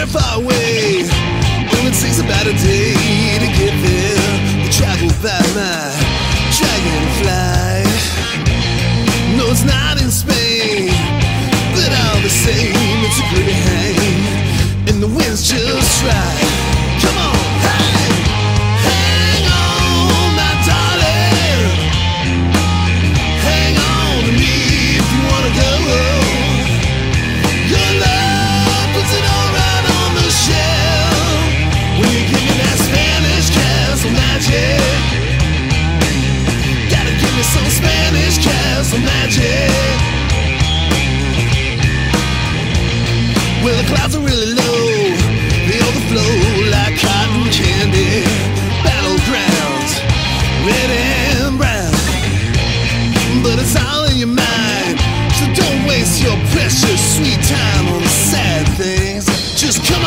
somewhere far away. Only takes about a day to get there. We travel by my dragonfly. No, it's not in Spain, but all the same, it's a pretty hang, and the wind's just right. Come on, hey, hang on, my darling. Hang on to me if you wanna go. Your love puts it all right on the shelf when you give me that Spanish castle magic. Gotta give me some Spanish castle magic. Well, the clouds are really low, they overflow like cotton candy. Battlegrounds, red and brown, but it's all in your mind, so don't waste your precious sweet time on the sad things. Just come